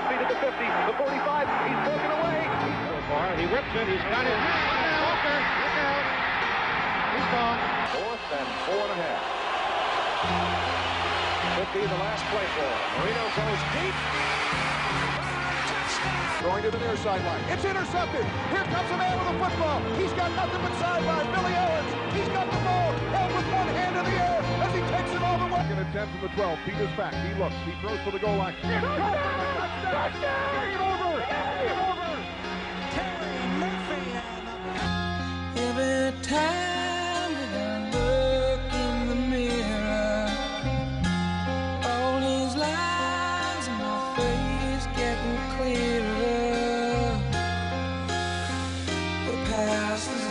feet at the 50, the 45. He's broken away. So far, he rips it. He's got it. Walker, look out. He's gone. 4th and 4.5. Could be the last play for him. Marino goes deep. Going to the near sideline. It's intercepted. Here comes a man with a football. He's got nothing but sideline. Billy Owens. He's got the ball. Held with one hand in the air as he takes it all the way. Second and 10 from the 12. Peters back. He looks. He throws for the goal line. Touchdown! Game over! Game over! Terry Murphy. Every time that I look in the mirror, all these lines in my face getting clearer. The past is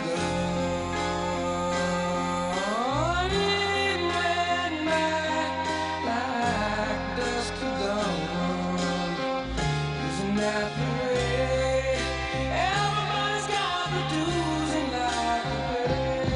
gone. It went by like dust to dawn. Isn't that the way? Everybody's got the dues in life to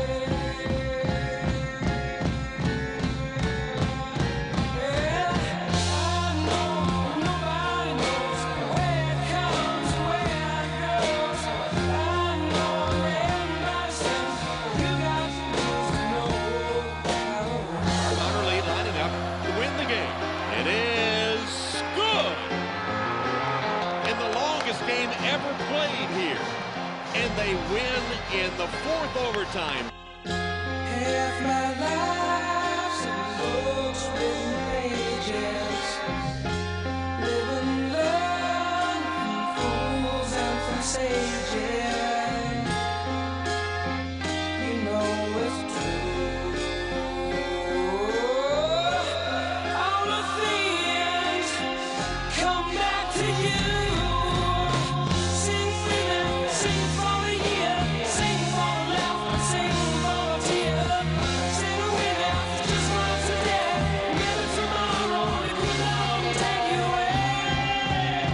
pay. Yeah, I know nobody knows where it comes and where it goes. I know everybody says you got the dues to know. Connerly lining up to win the game. It is good. In the longest game ever played here. And they win in the 4th overtime. Half my life's in books, written pages, living, learn from fools and from sages. You know it's true. All the things come back to you. Sing with me, sing for the year, sing for the laugh, sing for the tear. Sing with me, just once a day. Maybe tomorrow it could all take you away.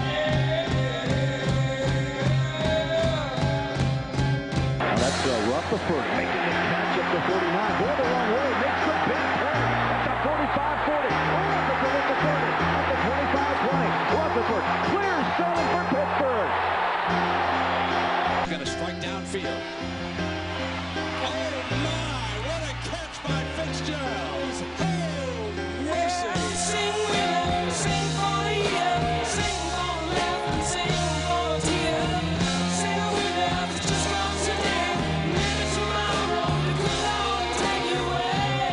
That's Rutherford making the catch at the 49. Going the wrong way. Makes the big play at the 45-40. Rutherford at the 30. At the 25-20. Rutherford clears seven for Pittsburgh. Going to strike downfield. Oh my, what a catch by Fitzgerald. Oh, mercy. Sing with me, sing for the year, sing for the laugh, sing for the tear. Sing with me, just once a day. Maybe tomorrow it could all take you away.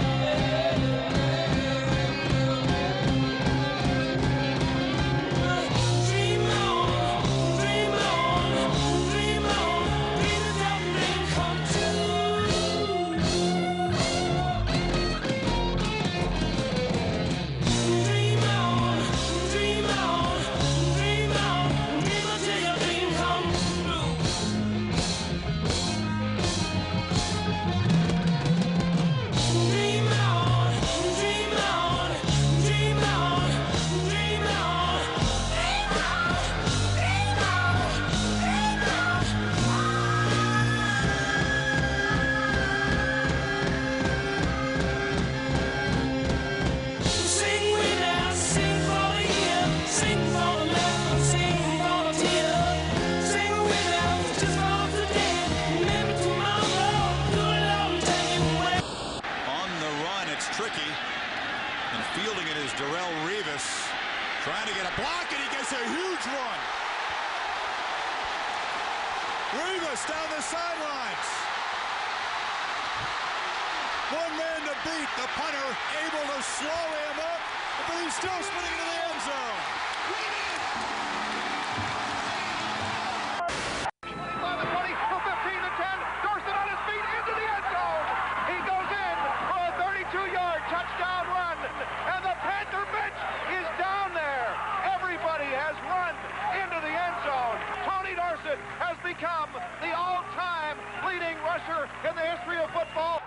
Dream on, dream on, dream on. Dream it up, dream come true. Dream on, dream on, dream on. Dream until your dream comes true. Dream on, dream on, dream on, dream on. Sing with us, sing for the year, sing for the laugh, sing for the tear. Sing with us, just for today. Maybe tomorrow could all take you away. On the run, it's tricky. And fielding it is Darrelle Revis. Trying to get a block, and he gets a huge one. Revis down the sidelines. One man to beat. The punter able to slow him up, but he's still spinning into the end zone. By the 20, the 15, the 10. Dorsett on his feet into the end zone. He goes in for a 32-yard touchdown run. And the Panther bench is down there. Everybody has run into the end zone. Tony Dorsett has become the all-time leading rusher in the history of football.